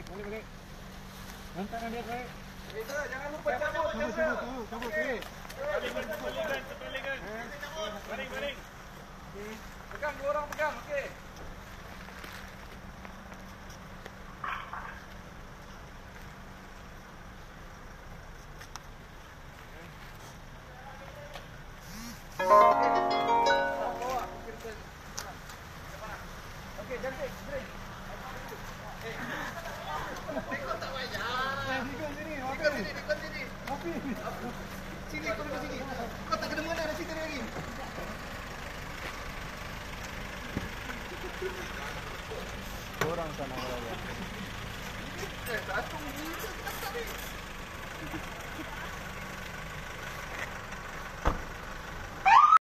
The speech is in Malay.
balik. Hantar dia balik. Jangan lupa cabut. Cabut. Balik. Pegang, 2 orang pegang, okey. Okey, cantik. Break. Tengok tak payah. Sini. Api. Sini, kau duduk sini. Kau tak kena mana dah cerita dia lagi. Orang sana orang. Satu ni tak ni.